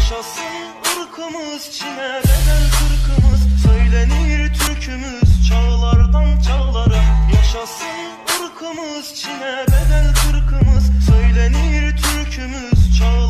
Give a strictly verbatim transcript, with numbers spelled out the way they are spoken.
Yaşasın ırkımız, Çin'e bedel kırkımız. Söylenir türkümüz çağlardan çağlara. Yaşasın ırkımız, Çin'e bedel kırkımız. Söylenir türkümüz çağlardan